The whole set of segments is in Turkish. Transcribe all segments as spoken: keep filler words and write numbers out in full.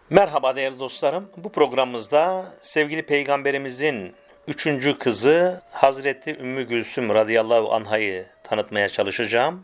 Merhaba değerli dostlarım. Bu programımızda sevgili Peygamberimizin üçüncü kızı Hazreti Ümmü Gülsüm radıyallahu anh'ı tanıtmaya çalışacağım.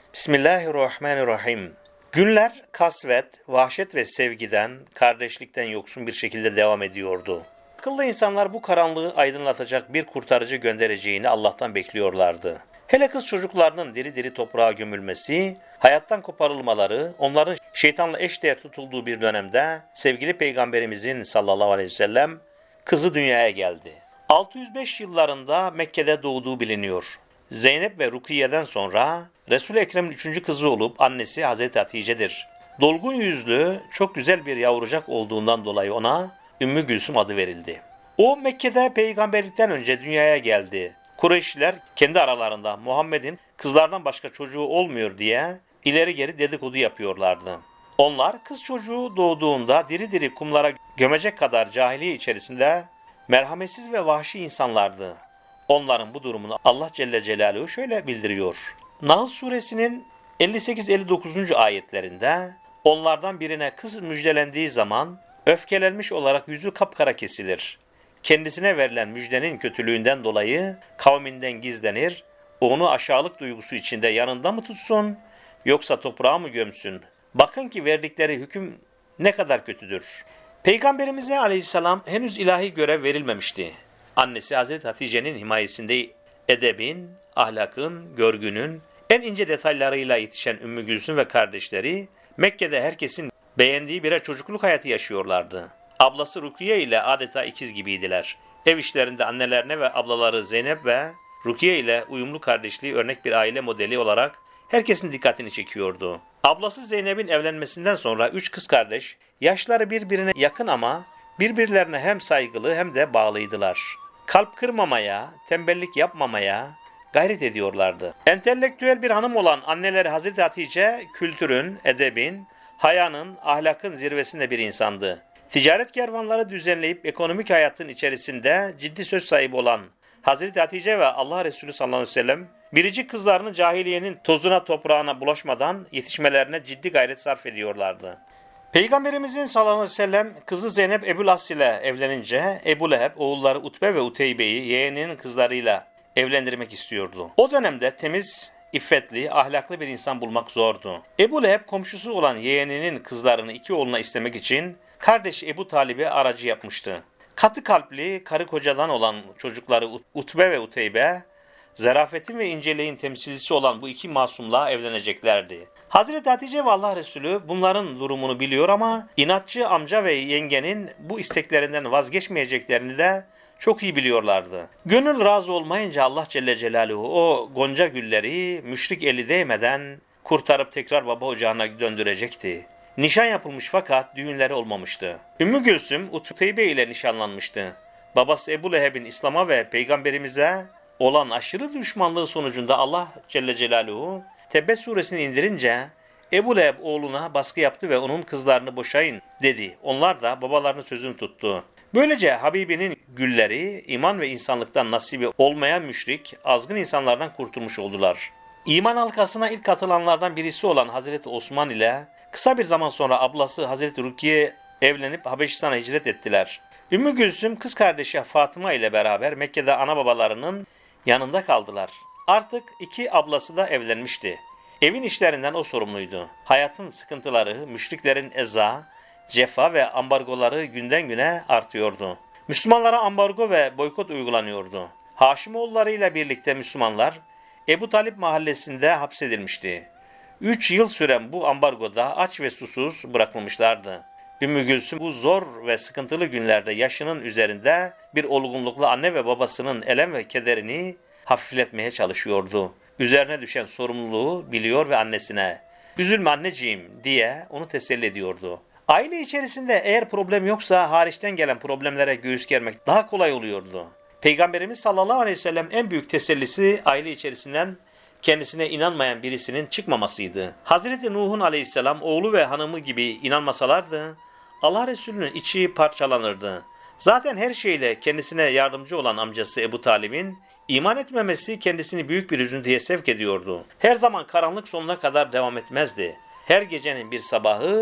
Bismillahirrahmanirrahim. Günler kasvet, vahşet ve sevgiden, kardeşlikten yoksun bir şekilde devam ediyordu. Akıllı insanlar bu karanlığı aydınlatacak bir kurtarıcı göndereceğini Allah'tan bekliyorlardı. Hele kız çocuklarının diri diri toprağa gömülmesi, hayattan koparılmaları, onların şeytanla eşdeğer tutulduğu bir dönemde sevgili Peygamberimizin sallallahu aleyhi ve sellem kızı dünyaya geldi. altı yüz beş yıllarında Mekke'de doğduğu biliniyor. Zeynep ve Rukiye'den sonra Resul-i Ekrem'in üçüncü kızı olup annesi Hazreti Hatice'dir. Dolgun yüzlü, çok güzel bir yavrucak olduğundan dolayı ona Ümmü Gülsüm adı verildi. O Mekke'de peygamberlikten önce dünyaya geldi. Kureyşliler kendi aralarında Muhammed'in kızlardan başka çocuğu olmuyor diye ileri geri dedikodu yapıyorlardı. Onlar kız çocuğu doğduğunda diri diri kumlara gömecek kadar cahiliye içerisinde merhametsiz ve vahşi insanlardı. Onların bu durumunu Allah Celle Celaluhu şöyle bildiriyor. Nahl suresinin elli sekiz elli dokuz. ayetlerinde onlardan birine kız müjdelendiği zaman öfkelenmiş olarak yüzü kapkara kesilir. Kendisine verilen müjdenin kötülüğünden dolayı kavminden gizlenir, onu aşağılık duygusu içinde yanında mı tutsun yoksa toprağa mı gömsün? Bakın ki verdikleri hüküm ne kadar kötüdür. Peygamberimize aleyhisselam henüz ilahi görev verilmemişti. Annesi Hazreti Hatice'nin himayesinde edebin, ahlakın, görgünün en ince detaylarıyla yetişen Ümmü Gülsüm ve kardeşleri Mekke'de herkesin beğendiği birer çocukluk hayatı yaşıyorlardı. Ablası Rukiye ile adeta ikiz gibiydiler. Ev işlerinde annelerine ve ablaları Zeynep ve Rukiye ile uyumlu kardeşliği örnek bir aile modeli olarak herkesin dikkatini çekiyordu. Ablası Zeynep'in evlenmesinden sonra üç kız kardeş, yaşları birbirine yakın ama birbirlerine hem saygılı hem de bağlıydılar. Kalp kırmamaya, tembellik yapmamaya gayret ediyorlardı. Entelektüel bir hanım olan anneleri Hazreti Hatice, kültürün, edebin, hayanın, ahlakın zirvesinde bir insandı. Ticaret kervanları düzenleyip ekonomik hayatın içerisinde ciddi söz sahibi olan Hazreti Hatice ve Allah Resulü sallallahu aleyhi ve sellem biricik kızlarının cahiliyenin tozuna toprağına bulaşmadan yetişmelerine ciddi gayret sarf ediyorlardı. Peygamberimizin sallallahu aleyhi ve sellem kızı Zeynep Ebu Las ile evlenince Ebu Leheb oğulları Utbe ve Uteybe'yi yeğeninin kızlarıyla evlendirmek istiyordu. O dönemde temiz, iffetli, ahlaklı bir insan bulmak zordu. Ebu Leheb komşusu olan yeğeninin kızlarını iki oğluna istemek için kardeşi Ebu Talib'e aracı yapmıştı. Katı kalpli, karı kocadan olan çocukları Utbe ve Uteybe, zarafetin ve inceliğin temsilcisi olan bu iki masumla evleneceklerdi. Hazreti Hatice ve Allah Resulü bunların durumunu biliyor ama inatçı amca ve yengenin bu isteklerinden vazgeçmeyeceklerini de çok iyi biliyorlardı. Gönül razı olmayınca Allah Celle Celaluhu o gonca gülleri müşrik eli değmeden kurtarıp tekrar baba ocağına döndürecekti. Nişan yapılmış fakat düğünleri olmamıştı. Ümmü Gülsüm Uteybe ile nişanlanmıştı. Babası Ebu Leheb'in İslam'a ve Peygamberimize olan aşırı düşmanlığı sonucunda Allah Celle Celaluhu Tebbe suresini indirince Ebu Leheb oğluna baskı yaptı ve onun kızlarını boşayın dedi. Onlar da babalarının sözünü tuttu. Böylece Habibi'nin gülleri iman ve insanlıktan nasibi olmayan müşrik, azgın insanlardan kurtulmuş oldular. İman halkasına ilk katılanlardan birisi olan Hazreti Osman ile kısa bir zaman sonra ablası Hazreti Rukiye evlenip Habeşistan'a hicret ettiler. Ümmü Gülsüm kız kardeşi Fatıma ile beraber Mekke'de ana babalarının yanında kaldılar. Artık iki ablası da evlenmişti. Evin işlerinden o sorumluydu. Hayatın sıkıntıları, müşriklerin eza, cefa ve ambargoları günden güne artıyordu. Müslümanlara ambargo ve boykot uygulanıyordu. Haşimoğulları ile birlikte Müslümanlar Ebu Talip mahallesinde hapsedilmişti. Üç yıl süren bu ambargoda aç ve susuz bırakılmışlardı. Ümmü Gülsüm bu zor ve sıkıntılı günlerde yaşının üzerinde bir olgunlukla anne ve babasının elem ve kederini hafifletmeye çalışıyordu. Üzerine düşen sorumluluğu biliyor ve annesine "Üzülme anneciğim" diye onu teselli ediyordu. Aile içerisinde eğer problem yoksa hariçten gelen problemlere göğüs germek daha kolay oluyordu. Peygamberimiz sallallahu aleyhi ve sellem en büyük tesellisi aile içerisinden kendisine inanmayan birisinin çıkmamasıydı. Hazreti Nuh'un aleyhisselam oğlu ve hanımı gibi inanmasalardı Allah Resulü'nün içi parçalanırdı. Zaten her şeyle kendisine yardımcı olan amcası Ebu Talib'in iman etmemesi kendisini büyük bir üzüntüye sevk ediyordu. Her zaman karanlık sonuna kadar devam etmezdi. Her gecenin bir sabahı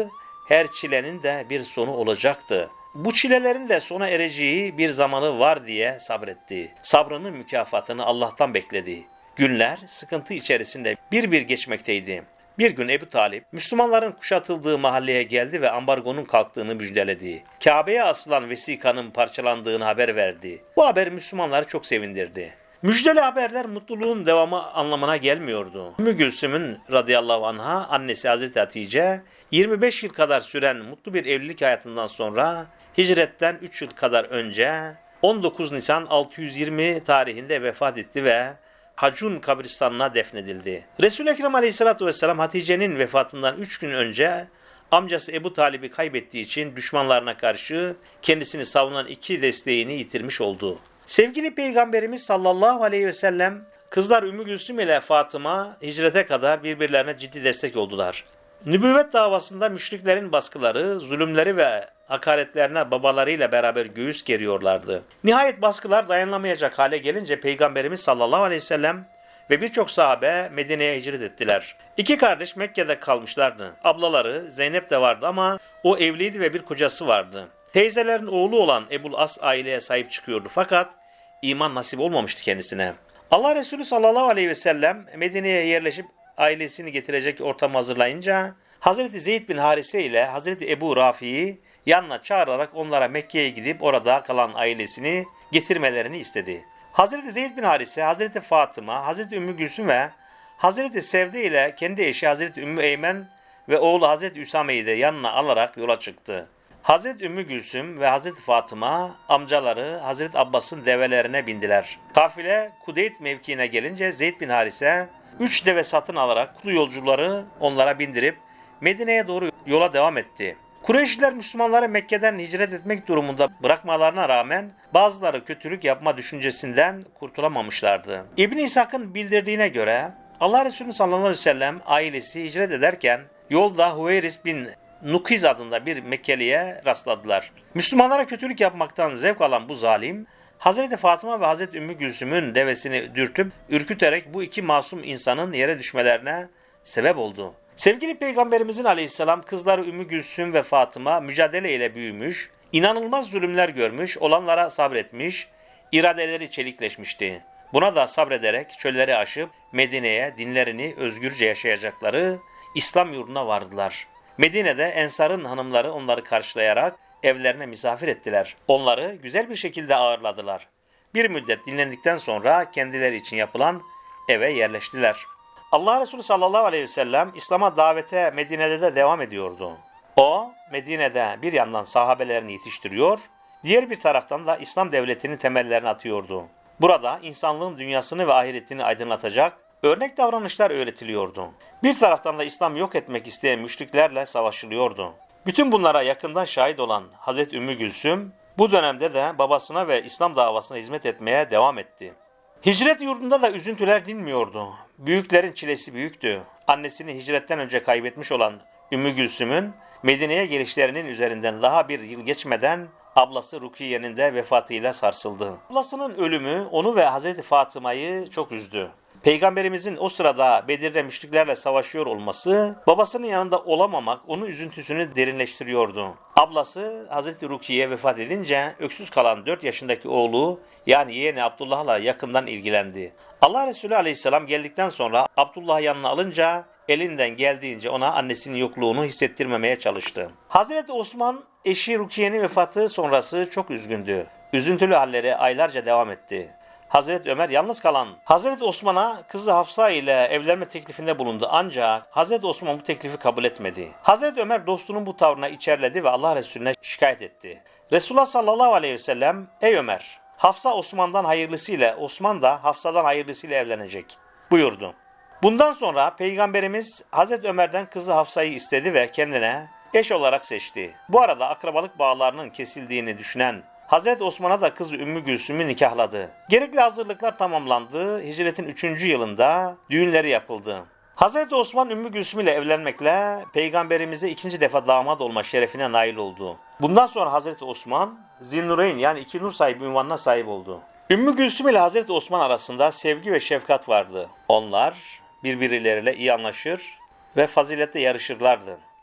her çilenin de bir sonu olacaktı. Bu çilelerin de sona ereceği bir zamanı var diye sabretti. Sabrının mükafatını Allah'tan bekledi. Günler sıkıntı içerisinde bir bir geçmekteydi. Bir gün Ebu Talip, Müslümanların kuşatıldığı mahalleye geldi ve ambargonun kalktığını müjdeledi. Kabe'ye asılan vesikanın parçalandığını haber verdi. Bu haber Müslümanları çok sevindirdi. Müjdeli haberler mutluluğun devamı anlamına gelmiyordu. Ümmü Gülsüm'ün radıyallahu anha annesi Hazreti Hatice, yirmi beş yıl kadar süren mutlu bir evlilik hayatından sonra hicretten üç yıl kadar önce on dokuz Nisan altı yüz yirmi tarihinde vefat etti ve Hacun kabristanına defnedildi. Resul-i Ekrem aleyhissalatü vesselam Hatice'nin vefatından üç gün önce amcası Ebu Talib'i kaybettiği için düşmanlarına karşı kendisini savunan iki desteğini yitirmiş oldu. Sevgili Peygamberimiz sallallahu aleyhi ve sellem kızlar Ümmü Gülsüm ile Fatıma hicrete kadar birbirlerine ciddi destek oldular. Nübüvvet davasında müşriklerin baskıları, zulümleri ve hakaretlerine babalarıyla beraber göğüs geriyorlardı. Nihayet baskılar dayanılamayacak hale gelince Peygamberimiz sallallahu aleyhi ve sellem ve birçok sahabe Medine'ye hicret ettiler. İki kardeş Mekke'de kalmışlardı. Ablaları Zeynep de vardı ama o evliydi ve bir kocası vardı. Teyzelerin oğlu olan Ebul As aileye sahip çıkıyordu fakat iman nasip olmamıştı kendisine. Allah Resulü sallallahu aleyhi ve sellem Medine'ye yerleşip ailesini getirecek ortamı hazırlayınca Hazreti Zeyd bin Harise ile Hazreti Ebu Rafi'yi yanına çağırarak onlara Mekke'ye gidip orada kalan ailesini getirmelerini istedi. Hazreti Zeyd bin Harise, Hazreti Fatıma, Hazreti Ümmü Gülsüm ve Hazreti Sevde ile kendi eşi Hazreti Ümmü Eymen ve oğlu Hazreti Üsame'yi de yanına alarak yola çıktı. Hazreti Ümmü Gülsüm ve Hazreti Fatıma amcaları Hazreti Abbas'ın develerine bindiler. Kafile Kudeyt mevkiine gelince Zeyd bin Harise üç deve satın alarak kulu yolcuları onlara bindirip Medine'ye doğru yola devam etti. Kureyşliler Müslümanları Mekke'den hicret etmek durumunda bırakmalarına rağmen bazıları kötülük yapma düşüncesinden kurtulamamışlardı. İbn İshak'ın bildirdiğine göre Allah Resulü sallallahu aleyhi ve sellem ailesi hicret ederken yolda Hüveyris bin Nukiz adında bir Mekkeli'ye rastladılar. Müslümanlara kötülük yapmaktan zevk alan bu zalim, Hazreti Fatıma ve Hazreti Ümmü Gülsüm'ün devesini dürtüp ürküterek bu iki masum insanın yere düşmelerine sebep oldu. Sevgili Peygamberimizin aleyhisselam kızları Ümmü Gülsüm ve Fatıma mücadele ile büyümüş, inanılmaz zulümler görmüş, olanlara sabretmiş, iradeleri çelikleşmişti. Buna da sabrederek çölleri aşıp Medine'ye dinlerini özgürce yaşayacakları İslam yurduna vardılar. Medine'de Ensar'ın hanımları onları karşılayarak evlerine misafir ettiler. Onları güzel bir şekilde ağırladılar. Bir müddet dinlendikten sonra kendileri için yapılan eve yerleştiler. Allah Resulü sallallahu aleyhi ve sellem İslam'a davete Medine'de de devam ediyordu. O, Medine'de bir yandan sahabelerini yetiştiriyor, diğer bir taraftan da İslam devletinin temellerini atıyordu. Burada insanlığın dünyasını ve ahiretini aydınlatacak örnek davranışlar öğretiliyordu. Bir taraftan da İslam yok etmek isteyen müşriklerle savaşılıyordu. Bütün bunlara yakından şahit olan Hazreti Ümmü Gülsüm, bu dönemde de babasına ve İslam davasına hizmet etmeye devam etti. Hicret yurdunda da üzüntüler dinmiyordu. Büyüklerin çilesi büyüktü. Annesini hicretten önce kaybetmiş olan Ümmü Gülsüm'ün Medine'ye gelişlerinin üzerinden daha bir yıl geçmeden ablası Rukiye'nin de vefatıyla sarsıldı. Ablasının ölümü onu ve Hazreti Fatıma'yı çok üzdü. Peygamberimizin o sırada Bedir'de müşriklerle savaşıyor olması, babasının yanında olamamak onun üzüntüsünü derinleştiriyordu. Ablası Hazreti Rukiye vefat edince öksüz kalan dört yaşındaki oğlu yani yeğeni Abdullah'la yakından ilgilendi. Allah Resulü aleyhisselam geldikten sonra Abdullah'ı yanına alınca elinden geldiğince ona annesinin yokluğunu hissettirmemeye çalıştı. Hazreti Osman eşi Rukiye'nin vefatı sonrası çok üzgündü. Üzüntülü halleri aylarca devam etti. Hazreti Ömer yalnız kalan Hazreti Osman'a kızı Hafsa ile evlenme teklifinde bulundu ancak Hazreti Osman bu teklifi kabul etmedi. Hazreti Ömer dostunun bu tavrına içerledi ve Allah Resulüne şikayet etti. Resulullah sallallahu aleyhi ve sellem ey Ömer, Hafsa Osman'dan hayırlısıyla, Osman da Hafsa'dan hayırlısıyla evlenecek buyurdu. Bundan sonra Peygamberimiz Hazreti Ömer'den kızı Hafsa'yı istedi ve kendine eş olarak seçti. Bu arada akrabalık bağlarının kesildiğini düşünen Hazreti Osman'a da kızı Ümmü Gülsüm'ü nikahladı. Gerekli hazırlıklar tamamlandı. Hicretin üçüncü yılında düğünleri yapıldı. Hazreti Osman Ümmü Gülsüm ile evlenmekle Peygamberimize ikinci defa damat olma şerefine nail oldu. Bundan sonra Hazreti Osman Zilnureyn yani iki nur sahibi unvanına sahip oldu. Ümmü Gülsüm ile Hazreti Osman arasında sevgi ve şefkat vardı. Onlar birbirleriyle iyi anlaşır ve fazilette yarışırlardı.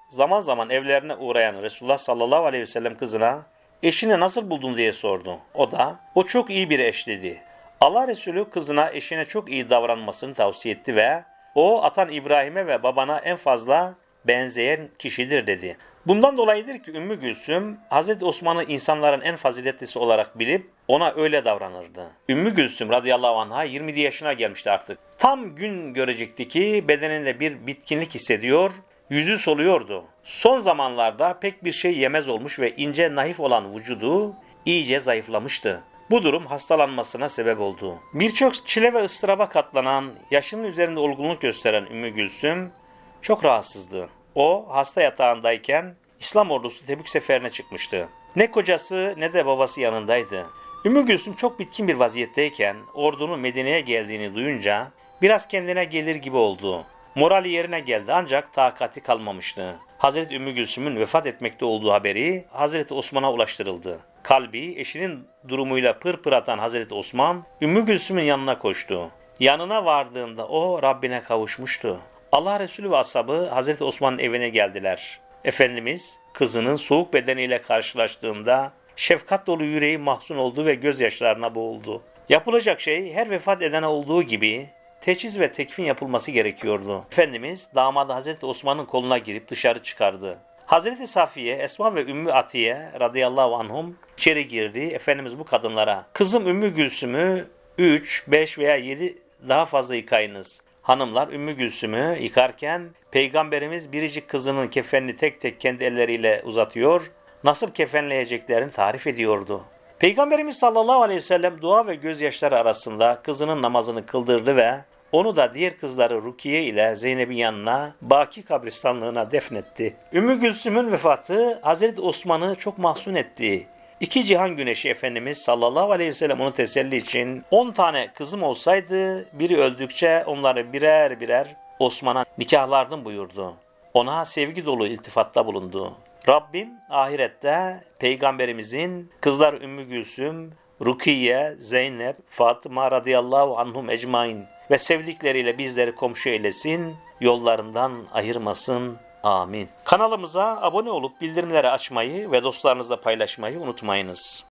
zaman zaman evlerine uğrayan Resulullah sallallahu aleyhi ve sellem kızına eşini nasıl buldun diye sordu. O da o çok iyi bir eş dedi. Allah Resulü kızına eşine çok iyi davranmasını tavsiye etti ve o atan İbrahim'e ve babana en fazla benzeyen kişidir dedi. Bundan dolayıdır ki Ümmü Gülsüm Hazreti Osman'ı insanların en faziletlisi olarak bilip ona öyle davranırdı. Ümmü Gülsüm radıyallahu anh'a yirmi yedi yaşına gelmişti artık. Tam gün görecekti ki bedeninde bir bitkinlik hissediyor, yüzü soluyordu. Son zamanlarda pek bir şey yemez olmuş ve ince naif olan vücudu iyice zayıflamıştı. Bu durum hastalanmasına sebep oldu. Birçok çile ve ıstıraba katlanan, yaşının üzerinde olgunluk gösteren Ümmü Gülsüm çok rahatsızdı. O hasta yatağındayken İslam ordusu Tebük seferine çıkmıştı. Ne kocası ne de babası yanındaydı. Ümmü Gülsüm çok bitkin bir vaziyetteyken ordunun Medine'ye geldiğini duyunca biraz kendine gelir gibi oldu. Morali yerine geldi ancak takati kalmamıştı. Hazreti Ümmü Gülsüm'ün vefat etmekte olduğu haberi Hazreti Osman'a ulaştırıldı. Kalbi eşinin durumuyla pırpır atan Hazreti Osman, Ümmü Gülsüm'ün yanına koştu. Yanına vardığında o Rabbine kavuşmuştu. Allah Resulü ve ashabı Hazreti Osman'ın evine geldiler. Efendimiz kızının soğuk bedeniyle karşılaştığında şefkat dolu yüreği mahzun oldu ve gözyaşlarına boğuldu. Yapılacak şey her vefat edene olduğu gibi teçhiz ve tekfin yapılması gerekiyordu. Efendimiz damadı Hazreti Osman'ın koluna girip dışarı çıkardı. Hazreti Safiye, Esma ve Ümmü Atiye radıyallahu anhum içeri girdi. Efendimiz bu kadınlara kızım Ümmü Gülsüm'ü üç, beş veya yedi daha fazla yıkayınız. Hanımlar Ümmü Gülsüm'ü yıkarken Peygamberimiz biricik kızının kefenini tek tek kendi elleriyle uzatıyor, nasıl kefenleyeceklerini tarif ediyordu. Peygamberimiz sallallahu aleyhi ve sellem dua ve gözyaşları arasında kızının namazını kıldırdı ve onu da diğer kızları Rukiye ile Zeynep'in yanına Baki kabristanlığına defnetti. Ümmü Gülsüm'ün vefatı Hazreti Osman'ı çok mahzun etti. İki cihan güneşi Efendimiz sallallahu aleyhi ve sellem onu teselli için on tane kızım olsaydı biri öldükçe onları birer birer Osman'a nikahlardım buyurdu. Ona sevgi dolu iltifatta bulundu. Rabbim ahirette Peygamberimizin kızlar Ümmü Gülsüm, Rukiye, Zeynep, Fatıma radıyallahu anhum ecmain ve sevdikleriyle bizleri komşu eylesin, yollarından ayırmasın. Amin. Kanalımıza abone olup bildirimleri açmayı ve dostlarınızla paylaşmayı unutmayınız.